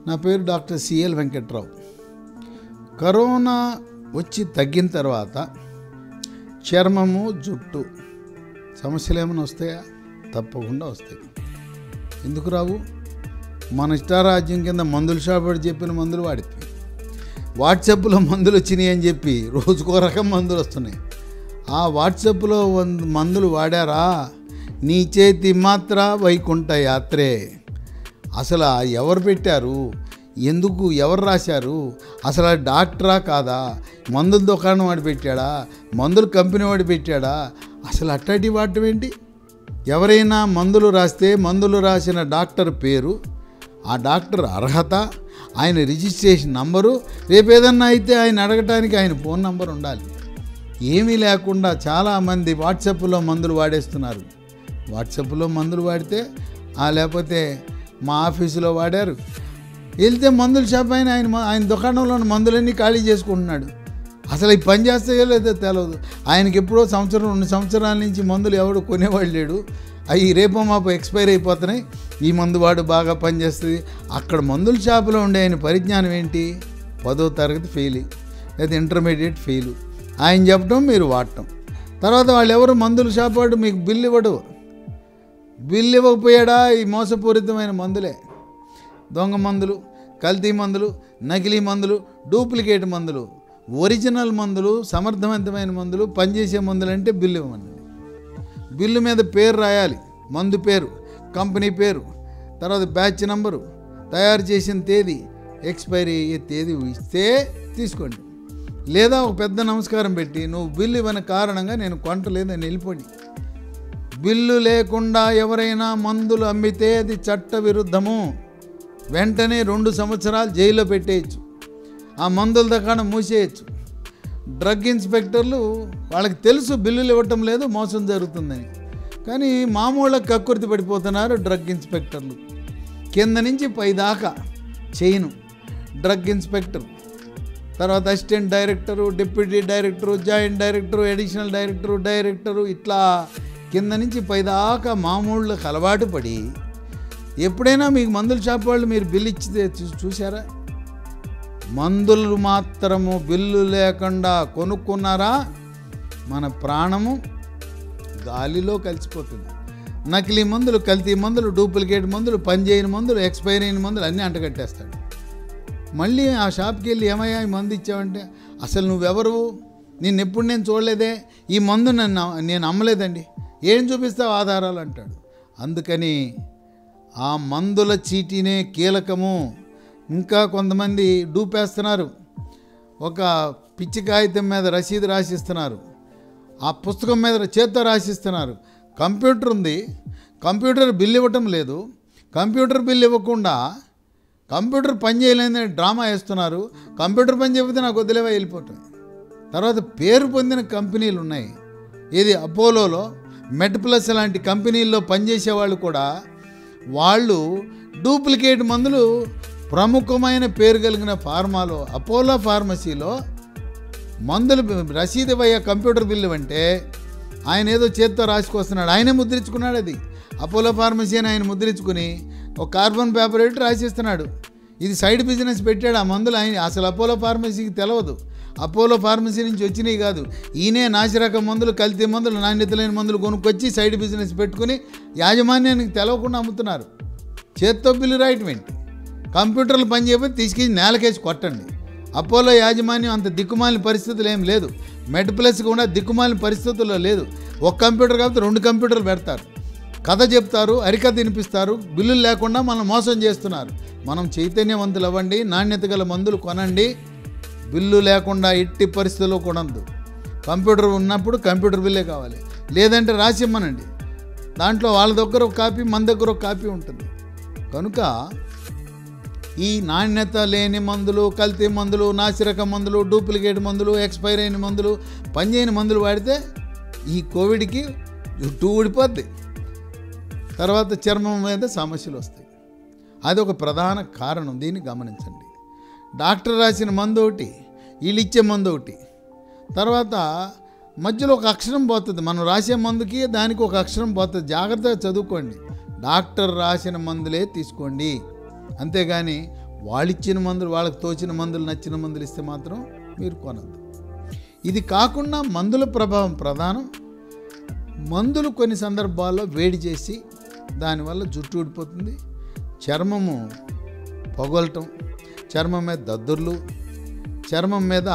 నా పేరు doctor CL Venkatrao. Corona వచ్చి తగ్గిన తర్వాత చర్మము, జుట్టు సమస్యలు ఏమైనా వస్తాయా? తప్పకుండా వస్తాయి. ఎందుకు రావు? మన ఇష్టారాజ్యం కింద మందుల షాప్ చెప్పిన మందులు వాడితే, వాట్సాప్లో మందులు వచ్చినాయి అని చెప్పి రోజుకో రకం మందులు వస్తున్నాయి. ఆ వాట్సాప్లో మందులు వాడారా, నీ చేతి మాత్ర వైకుంఠ యాత్రే. అసలు ఎవరు పెట్టారు, ఎందుకు, ఎవరు రాశారు, అసలు డాక్టరా కాదా, మందుల దుకాణం వాడు పెట్టాడా, మందుల కంపెనీ వాడు పెట్టాడా, అసలు అట్లాంటి వాడటం ఏంటి? ఎవరైనా మందులు రాస్తే మందులు రాసిన డాక్టర్ పేరు, ఆ డాక్టర్ అర్హత, ఆయన రిజిస్ట్రేషన్ నంబరు, రేపు ఏదన్నా అయితే ఆయన అడగటానికి ఆయన ఫోన్ నంబర్ ఉండాలి. ఏమీ లేకుండా చాలామంది వాట్సాప్లో మందులు వాడేస్తున్నారు. వాట్సాప్లో మందులు వాడితే లేకపోతే మా ఆఫీసులో వాడారు, వెళ్తే మందుల షాప్ ఆయన దుకాణంలో మందులన్నీ ఖాళీ చేసుకుంటున్నాడు. అసలు ఈ పని చేస్తాయో లేదో తెలియదు. ఆయనకి ఎప్పుడో 2 సంవత్సరాల నుంచి మందులు ఎవడు కొనేవాళ్ళు లేడు. అవి రేపో మాపు ఎక్స్పైర్ అయిపోతున్నాయి. ఈ మందు వాడు బాగా పనిచేస్తుంది. అక్కడ మందుల షాపులో ఉండే ఆయన పరిజ్ఞానం ఏంటి? 10వ తరగతి ఫెయిల్ లేదా ఇంటర్మీడియట్ ఫెయిల్. ఆయన చెప్పడం, మీరు వాడటం. తర్వాత వాళ్ళు ఎవరు మందుల షాప్ వాడు మీకు బిల్లు ఇవ్వడు. బిల్లు ఇవ్వకపోయాడా ఈ మోసపూరితమైన మందులే, దొంగ మందులు, కల్తీ మందులు, నకిలీ మందులు, డూప్లికేట్ మందులు. ఒరిజినల్ మందులు, సమర్థవంతమైన మందులు, పనిచేసే మందులు అంటే బిల్లు ఇవ్వమని. బిల్లు మీద పేరు రాయాలి, మందు పేరు, కంపెనీ పేరు, తర్వాత బ్యాచ్ నంబరు, తయారు చేసిన తేదీ, ఎక్స్పైరీ అయ్యే తేదీ ఇస్తే తీసుకోండి. లేదా ఒక పెద్ద నమస్కారం పెట్టి, నువ్వు బిల్లు ఇవ్వని కారణంగా నేను కొంటలేదని వెళ్ళిపోండి. బిల్లు లేకుండా ఎవరైనా మందులు అమ్మితే అది చట్ట విరుద్ధము. వెంటనే 2 సంవత్సరాలు జైల్లో పెట్టేయచ్చు, ఆ మందుల దుకాణం మూసేయచ్చు. డ్రగ్ ఇన్స్పెక్టర్లు వాళ్ళకి తెలుసు బిల్లులు ఇవ్వటం లేదు, మోసం జరుగుతుందని, కానీ మామూళ్ళకి కక్కుర్తి పడిపోతున్నారు డ్రగ్ ఇన్స్పెక్టర్లు. కింద నుంచి పై దాకా చైను డ్రగ్ ఇన్స్పెక్టర్, తర్వాత assistant director, deputy director, joint director, additional director, director, ఇట్లా కింద నుంచి పైదాకా మామూళ్ళకి అలవాటు పడి, ఎప్పుడైనా మీకు మందుల షాప్ వాళ్ళు మీరు బిల్లు ఇచ్చితే చూసారా? మందులు మాత్రము బిల్లు లేకుండా కొనుక్కున్నారా, మన ప్రాణము గాలిలో కలిసిపోతుంది. నకిలీ మందులు, కల్తీ మందులు, డూప్లికేట్ మందులు, పనిచేయని మందులు, ఎక్స్పైర్ అయిన మందులు అన్నీ అంటగట్టేస్తాడు. మళ్ళీ ఆ షాప్కి వెళ్ళి ఏమయ్యా ఈ మందు ఇచ్చావంటే, అసలు నువ్వెవరు, నిన్నెప్పుడు నేను చూడలేదే, ఈ మందు నేను అమ్మలేదండి, ఏం చూపిస్తావు ఆధారాలు అంటాడు. అందుకని ఆ మందుల చీటీనే కీలకము. ఇంకా కొంతమంది డూపేస్తున్నారు. ఒక పిచ్చి కాగితం మీద రసీదు రాసిస్తున్నారు, ఆ పుస్తకం మీద చేత్తో రాసిస్తున్నారు. కంప్యూటర్ ఉంది, కంప్యూటర్ బిల్ ఇవ్వటం లేదు. కంప్యూటర్ బిల్ ఇవ్వకుండా కంప్యూటర్ పని చేయలేదని డ్రామా వేస్తున్నారు. కంప్యూటర్ పని చెబితే నాకు వదిలేవా వెళ్ళిపోతుంది. తర్వాత పేరు పొందిన కంపెనీలు ఉన్నాయి. ఇది అపోలోలో, మెడ్ప్లస్ లాంటి కంపెనీల్లో పనిచేసే వాళ్ళు కూడా వాళ్ళు డూప్లికేట్ మందులు, ప్రముఖమైన పేరు కలిగిన ఫార్మాలో, అపోలో ఫార్మసీలో మందులు రసీదు ఇవ్వయ్యా కంప్యూటర్ బిల్లు అంటే ఆయన ఏదో చేత్తో రాసుకొస్తున్నాడు, ఆయనే ముద్రించుకున్నాడు. అది అపోలో ఫార్మసీ అని ఆయన ముద్రించుకుని ఒక కార్బన్ పేపర్ పెట్టి రాసిస్తున్నాడు. ఇది సైడ్ బిజినెస్ పెట్టాడు. ఆ మందులు ఆయన అసలు అపోలో ఫార్మసీకి తెలవదు, అపోలో ఫార్మసీ నుంచి వచ్చినాయి కాదు. ఈయనే నాసిరకం మందులు, కల్తీ మందులు, నాణ్యత లేని మందులు కొనుక్కొచ్చి సైడ్ బిజినెస్ పెట్టుకుని యాజమాన్యానికి తెలవకుండా అమ్ముతున్నారు. చేత్తో బిల్లు రాయటం ఏంటి? కంప్యూటర్లు పని చేయకపోతే తీసుకెళ్ళి నేలకేసి కొట్టండి. అపోలో యాజమాన్యం అంత దిక్కుమాలిన పరిస్థితులు ఏం లేదు. మెడ్ప్లస్ కూడా దిక్కుమాలిన పరిస్థితుల్లో లేదు. ఒక కంప్యూటర్ కాబట్టి 2 కంప్యూటర్లు పెడతారు, కథ చెప్తారు, అరికథ వినిపిస్తారు, బిల్లులు లేకుండా మనం మోసం చేస్తున్నారు. మనం చైతన్యవంతులు అవ్వండి, నాణ్యత గల మందులు కొనండి. బిల్లు లేకుండా ఎట్టి పరిస్థితుల్లో కొనద్దు. కంప్యూటర్ ఉన్నప్పుడు కంప్యూటర్ బిల్లే కావాలి, లేదంటే రాసిమ్మనండి. దాంట్లో వాళ్ళ దగ్గర ఒక కాపీ, మన దగ్గర ఒక కాపీ ఉంటుంది. కనుక ఈ నాణ్యత లేని మందులు, కల్తీ మందులు, నాసిరకం మందులు, డూప్లికేట్ మందులు, ఎక్స్పైర్ అయిన మందులు, పనిచేయని మందులు వాడితే ఈ కోవిడ్కి జుట్టు ఊడిపోద్ది. తర్వాత చర్మం మీద సమస్యలు వస్తాయి. అది ఒక ప్రధాన కారణం. దీన్ని గమనించండి. డాక్టర్ రాసిన మందు ఒకటి, వీళ్ళు ఇచ్చే మందు ఒకటి, తర్వాత మధ్యలో ఒక అక్షరం పోతుంది. మనం రాసే మందుకి దానికి ఒక అక్షరం పోతుంది. జాగ్రత్తగా చదువుకోండి. డాక్టర్ రాసిన మందులే తీసుకోండి, అంతేగాని వాళ్ళిచ్చిన మందులు, వాళ్ళకి తోచిన మందులు, నచ్చిన మందులు ఇస్తే మాత్రం మీరు కొనద్దు. ఇది కాకుండా మందుల ప్రభావం ప్రధానం. మందులు కొన్ని సందర్భాల్లో వేడి చేసి దానివల్ల జుట్టు ఊడిపోతుంది, చర్మము పగలటం, చర్మం మీద దద్దుర్లు, చర్మం మీద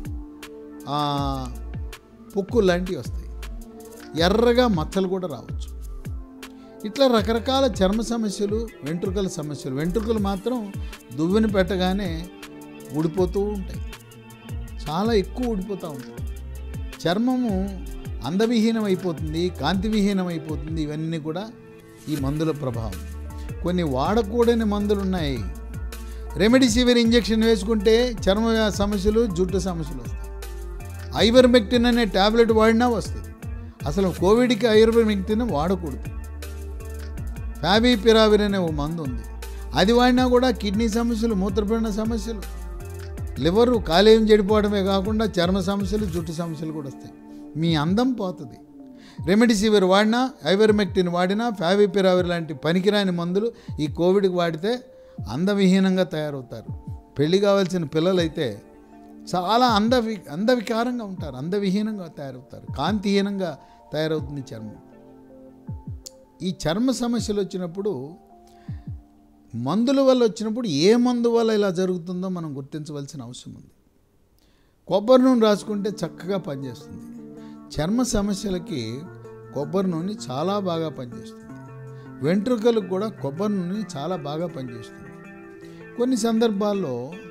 పొక్కు లాంటివి వస్తాయి, ఎర్రగా మచ్చలు కూడా రావచ్చు. ఇట్లా రకరకాల చర్మ సమస్యలు, వెంట్రుకల సమస్యలు. వెంట్రుకలు మాత్రం దువ్వెన పెట్టగానే ఊడిపోతూ ఉంటాయి, చాలా ఎక్కువ ఊడిపోతూ ఉంటాయి. చర్మము అందవిహీనం అయిపోతుంది, కాంతివిహీనం అయిపోతుంది. ఇవన్నీ కూడా ఈ మందుల ప్రభావం. కొన్ని వాడకూడని మందులు ఉన్నాయి. రెమెడిసివిర్ ఇంజెక్షన్ వేసుకుంటే చర్మ సమస్యలు, జుట్టు సమస్యలు వస్తాయి. ఐవర్మెక్టిన్ అనే ట్యాబ్లెట్ వాడినా వస్తుంది. అసలు కోవిడ్కి ఐవర్మెక్టిన్ వాడకూడదు. ఫావిపిరావిర్ అనే ఓ మందు ఉంది, అది వాడినా కూడా కిడ్నీ సమస్యలు, మూత్రపిండ సమస్యలు, లివరు కాలేయం చెడిపోవడమే కాకుండా చర్మ సమస్యలు, జుట్టు సమస్యలు కూడా వస్తాయి. మీ అందం పోతుంది. రెమెడిసివిర్ వాడినా, ఐవర్మెక్టిన్ వాడినా, ఫావిపిరావిర్ లాంటి పనికిరాని మందులు ఈ కోవిడ్కి వాడితే అందవిహీనంగా తయారవుతారు. పెళ్లి కావాల్సిన పిల్లలైతే చాలా అందవికారంగా ఉంటారు, అందవిహీనంగా తయారవుతారు, కాంతిహీనంగా తయారవుతుంది చర్మం. ఈ చర్మ సమస్యలు వచ్చినప్పుడు, మందుల వల్ల వచ్చినప్పుడు ఏ మందు వల్ల ఇలా జరుగుతుందో మనం గుర్తించవలసిన అవసరం ఉంది. కొబ్బరి నూనె రాసుకుంటే చక్కగా పనిచేస్తుంది. చర్మ సమస్యలకి కొబ్బరి నూనె చాలా బాగా పనిచేస్తుంది. వెంట్రుకలకు కూడా కొబ్బరి నూనె చాలా బాగా పనిచేస్తుంది. కొన్ని సందర్భాల్లో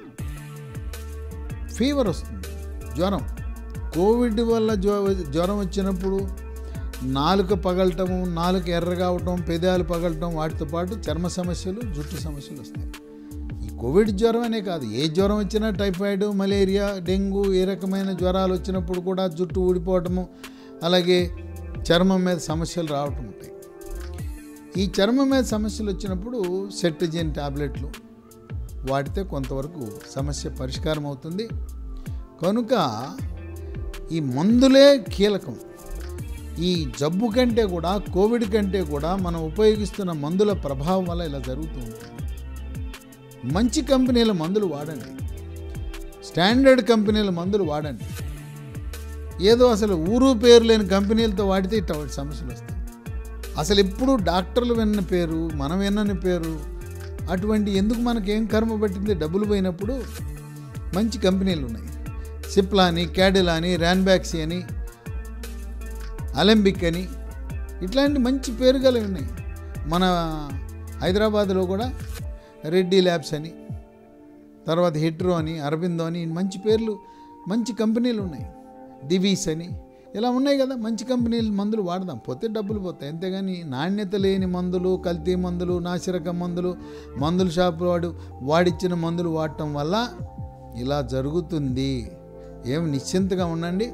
ఫీవర్ వస్తుంది, జ్వరం. కోవిడ్ వల్ల జ్వరం వచ్చినప్పుడు నాలుక పగలటము, నాలుక ఎర్రగా అవటం, పెదాలు పగలటం, వాటితో పాటు చర్మ సమస్యలు, జుట్టు సమస్యలు వస్తాయి. ఈ కోవిడ్ జ్వరం అనే కాదు, ఏ జ్వరం వచ్చినా, టైఫాయిడ్, మలేరియా, డెంగ్యూ, ఏ రకమైన జ్వరాలు వచ్చినప్పుడు కూడా జుట్టు ఊడిపోవటము, అలాగే చర్మం మీద సమస్యలు రావటం ఉంటాయి. ఈ చర్మం మీద సమస్యలు వచ్చినప్పుడు సెట్రిజిన్ టాబ్లెట్లు వాడితే కొంతవరకు సమస్య పరిష్కారం అవుతుంది. కనుక ఈ మందులే కీలకం. ఈ జబ్బు కంటే కూడా, కోవిడ్ కంటే కూడా మనం ఉపయోగిస్తున్న మందుల ప్రభావం వల్ల ఇలా జరుగుతూ ఉంటుంది. మంచి కంపెనీల మందులు వాడండి, స్టాండర్డ్ కంపెనీల మందులు వాడండి. ఏదో అసలు ఊరు పేరు లేని కంపెనీలతో వాడితే ఇట్లా సమస్యలు వస్తాయి. అసలు ఎప్పుడు డాక్టర్లు విన్న పేరు, మనం విన్నని పేరు, అటువంటి ఎందుకు మనకేం కర్మ పట్టింది? డబ్బులు పోయినప్పుడు మంచి కంపెనీలు ఉన్నాయి. సిప్లా అని, క్యాడిలా అని, ర్యాన్బ్యాక్సీ అని, అలెంబిక్ అని, ఇట్లాంటి మంచి పేరు గలవి ఉన్నాయి. మన హైదరాబాద్లో కూడా రెడ్డి ల్యాబ్స్ అని, తర్వాత హెట్రో అని, అరబిందో అని, మంచి పేర్లు, మంచి కంపెనీలు ఉన్నాయి. దివీస్ అని, ఇలా ఉన్నాయి కదా. మంచి కంపెనీలు మందులు వాడదాం, పోతే డబ్బులు పోతాయి. అంతేగాని నాణ్యత లేని మందులు, కల్తీ మందులు, నాసిరకం మందులు, మందుల షాపు వాడిచ్చిన మందులు వాడటం వల్ల ఇలా జరుగుతుంది. ఏమి నిశ్చింతగా ఉండండి.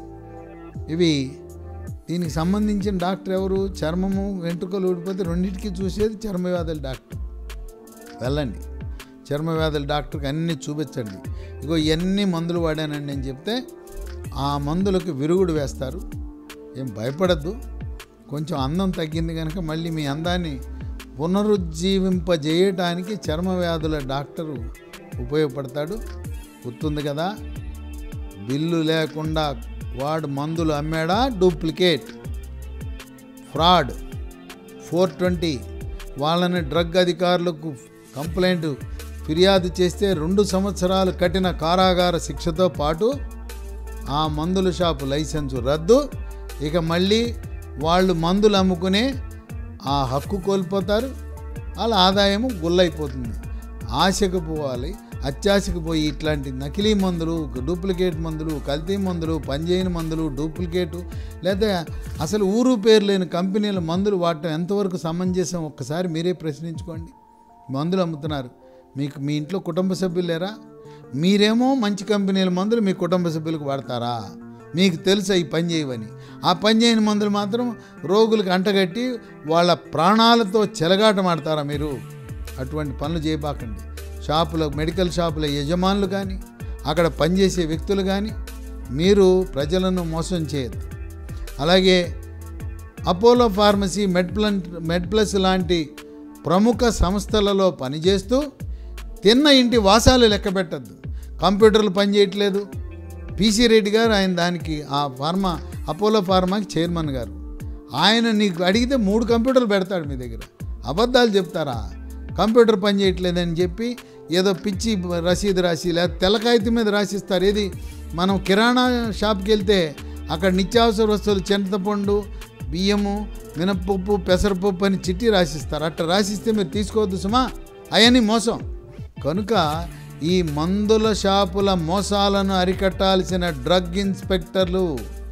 దీనికి సంబంధించిన డాక్టర్ ఎవరు? చర్మము, వెంట్రుకలు ఊడిపోతే రెండింటికి చూసేది చర్మ వ్యాధుల డాక్టర్. వెళ్ళండి, చర్మ వ్యాధుల డాక్టర్కి అన్నీ చూపించండి. ఇగో ఇవన్నీ మందులు వాడానండి అని చెప్తే ఆ మందులకు విరుగుడు వేస్తారు. ఏం భయపడద్దు. కొంచెం అందం తగ్గింది కనుక మళ్ళీ మీ అందాన్ని పునరుజ్జీవింపజేయటానికి చర్మ వ్యాధుల డాక్టరు ఉపయోగపడతాడు. గుర్తుంది కదా, బిల్లు లేకుండా వాడు మందులు అమ్మాడా? డూప్లికేట్, ఫ్రాడ్, 420 వాళ్ళని డ్రగ్ అధికారులకు కంప్లైంట్ ఫిర్యాదు చేస్తే 2 సంవత్సరాలు కఠిన కారాగార శిక్షతో పాటు ఆ మందుల షాపు లైసెన్సు రద్దు. ఇక మళ్ళీ వాళ్ళు మందులు అమ్ముకునే ఆ హక్కు కోల్పోతారు. వాళ్ళ ఆదాయము గుల్లైపోతుంది. ఆశకు పోవాలి, అత్యాశకు పోయి ఇట్లాంటి నకిలీ మందులు, డూప్లికేట్ మందులు, కల్తీ మందులు, పనిచేయని మందులు, డూప్లికేటు, లేదా అసలు ఊరు పేరు లేని కంపెనీల మందులు వాడటం ఎంతవరకు సమంజసం? ఒక్కసారి మీరే ప్రశ్నించుకోండి. మందులు అమ్ముతున్నారు, మీ ఇంట్లో కుటుంబ సభ్యులు లేరా? మీరేమో మంచి కంపెనీల మందులు మీ కుటుంబ సభ్యులకు వాడతారా? మీకు తెలుసా ఈ పని చేయవని? ఆ పని చేయని మందులు మాత్రం రోగులకు అంటగట్టి వాళ్ళ ప్రాణాలతో చెలగాటమాడతారా మీరు? అటువంటి పనులు చేయబాకండి. షాపుల, మెడికల్ షాపుల యజమానులు కానీ, అక్కడ పనిచేసే వ్యక్తులు కానీ మీరు ప్రజలను మోసం చేయదు. అలాగే అపోలో ఫార్మసీ, మెడ్ప్లస్ లాంటి ప్రముఖ సంస్థలలో పనిచేస్తూ తిన్న ఇంటి వాసాలు లెక్క పెట్టద్దు. కంప్యూటర్లు పనిచేయట్లేదు. పీసీ రెడ్డి గారు ఆయన దానికి ఆ అపోలో ఫార్మాకి చైర్మన్ గారు, ఆయన నీకు అడిగితే 3 కంప్యూటర్లు పెడతాడు మీ దగ్గర. అబద్ధాలు చెప్తారా? కంప్యూటర్ పని చేయట్లేదని చెప్పి ఏదో పిచ్చి రసీదు రాసి లేదా తెల్లకాగితం మీద రాసిస్తారు. ఏది మనం కిరాణా షాప్కి వెళ్తే అక్కడ నిత్యావసర వస్తువులు చింతపండు, బియ్యము, మినపప్పు, పెసరపప్పు అని చిట్టి రాసిస్తారు. అట్లా రాసిస్తే మీరు తీసుకోవద్దు సుమా, అవన్నీ మోసం. కనుక ఈ మందుల షాపుల మోసాలను అరికట్టాల్సిన డ్రగ్ ఇన్స్పెక్టర్లు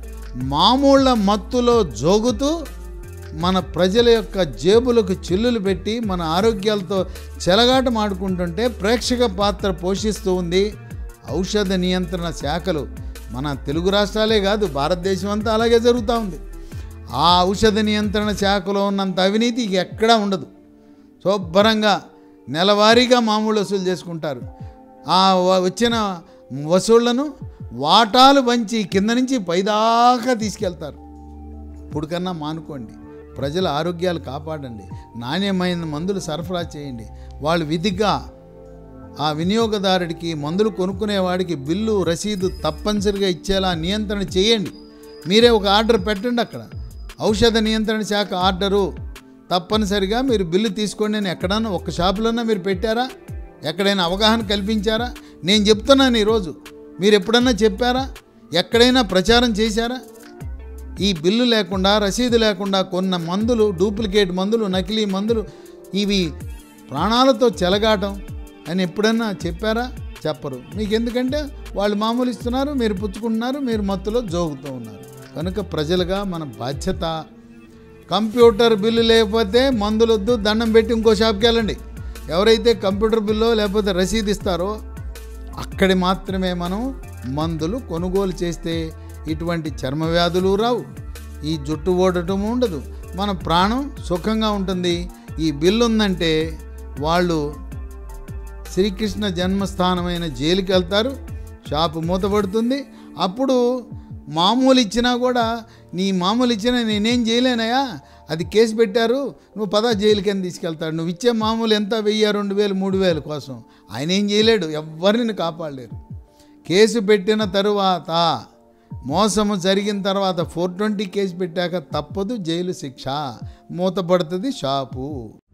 మామూళ్ళ మత్తులో జోగుతూ మన ప్రజల యొక్క జేబులకు చిల్లులు పెట్టి మన ఆరోగ్యాలతో చెలగాట మాడుకుంటుంటే ప్రేక్షక పాత్ర పోషిస్తూ ఉంది ఔషధ నియంత్రణ శాఖలు. మన తెలుగు రాష్ట్రాలే కాదు, భారతదేశం అంతా అలాగే జరుగుతూ ఉంది. ఆ ఔషధ నియంత్రణ శాఖలో ఉన్నంత అవినీతి ఎక్కడా ఉండదు. శుభ్రంగా నెలవారీగా మామూలు వసూలు చేసుకుంటారు. ఆ వచ్చిన వసూళ్లను వాటాలు పంచి కింద నుంచి పైదాకా తీసుకెళ్తారు. ఇప్పుడుకన్నా మానుకోండి, ప్రజల ఆరోగ్యాలు కాపాడండి, నాణ్యమైన మందులు సరఫరా చేయండి. వాళ్ళు విధిగా ఆ వినియోగదారుడికి, మందులు కొనుక్కునేవాడికి బిల్లు రసీదు తప్పనిసరిగా ఇచ్చేలా నియంత్రణ చేయండి. మీరే ఒక ఆర్డర్ పెట్టండి. అక్కడ ఔషధ నియంత్రణ శాఖ ఆర్డరు తప్పనిసరిగా మీరు బిల్లు తీసుకోండి అని ఎక్కడన్నా ఒక షాపులోనే మీరు పెట్టారా? ఎక్కడైనా అవగాహన కల్పించారా? నేను చెప్తున్నాను ఈరోజు, మీరు ఎప్పుడన్నా చెప్పారా? ఎక్కడైనా ప్రచారం చేశారా? ఈ బిల్లు లేకుండా, రసీదు లేకుండా కొన్న మందులు, డూప్లికేట్ మందులు, నకిలీ మందులు, ఇవి ప్రాణాలతో చెలగాటం అని ఎప్పుడన్నా చెప్పారా? చెప్పరు. మీకు ఎందుకంటే వాళ్ళు మామూలు ఇస్తున్నారు, మీరు పుచ్చుకుంటున్నారు, మీరు మత్తులో జోగుతూ ఉన్నారు. కనుక ప్రజలుగా మన బాధ్యత, కంప్యూటర్ బిల్లు లేకపోతే మందులు వద్దు, దండం పెట్టి ఇంకో షాప్కి వెళ్ళండి. ఎవరైతే కంప్యూటర్ బిల్లో లేకపోతే రసీదు ఇస్తారో అక్కడి మాత్రమే మనం మందులు కొనుగోలు చేస్తే ఇటువంటి చర్మ వ్యాధులు రావు, ఈ జుట్టు ఓడటం ఉండదు, మన ప్రాణం సుఖంగా ఉంటుంది. ఈ బిల్లు ఉందంటే వాళ్ళు శ్రీకృష్ణ జన్మస్థానమైన జైలుకి వెళ్తారు, షాపు మూతపడుతుంది. అప్పుడు మామూలు ఇచ్చినా కూడా, నీ మామూలు ఇచ్చినా నేనేం చేయలేనయా, అది కేసు పెట్టారు, నువ్వు పదా జైలుకి అని తీసుకెళ్తాడు. నువ్వు ఇచ్చే మామూలు ఎంత 1000, 2000, 3000 కోసం ఆయన ఏం చేయలేడు, ఎవరిని కాపాడలేరు. కేసు పెట్టిన తరువాత, మోసము జరిగిన తర్వాత 420 కేసు పెట్టాక తప్పదు జైలు శిక్ష, మూతపడుతుంది షాపు.